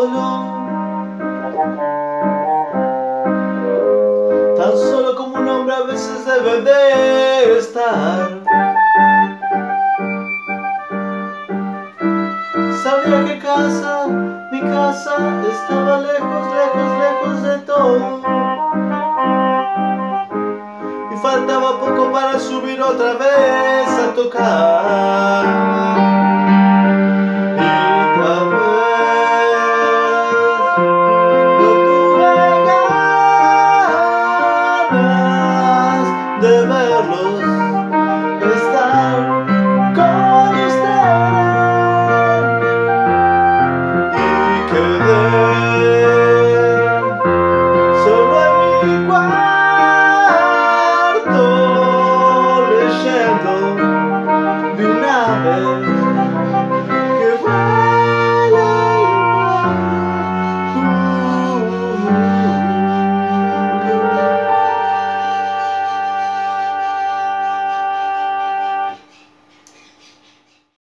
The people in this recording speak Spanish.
tan solo como un hombre a veces debe de estar. Sabía que mi casa estaba lejos, lejos, lejos de todo, y faltaba poco para subir otra vez a tocar. Y tal vez yo tuve ganas de verlos